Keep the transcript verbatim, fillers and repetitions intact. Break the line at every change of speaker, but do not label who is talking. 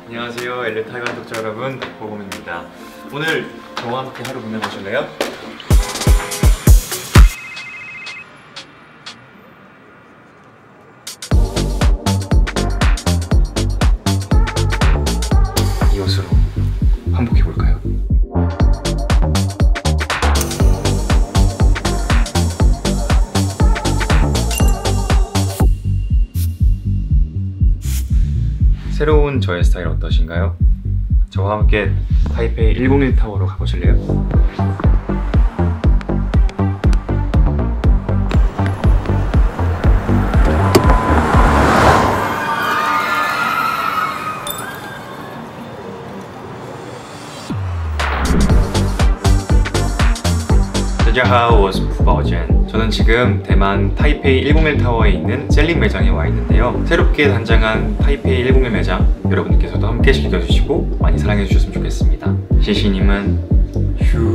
안녕하세요, 엘리타이완 독자 여러분, 박보검입니다. 오늘 저와 함께 하루 보내보실래요? 이 옷으로 환복해볼까요? 새로운 저의 스타일 어떠신가요? 저와 함께 타이페이 일공일 타워로 가보실래요? 다자하오,我是朴宝娟. 저는 지금 대만 타이페이 일공일 타워에 있는 셀링 매장에 와 있는데요. 새롭게 단장한 타이페이 일공일 매장, 여러분께서도 함께 즐겨주시고 많이 사랑해 주셨으면 좋겠습니다. 시시님은 휴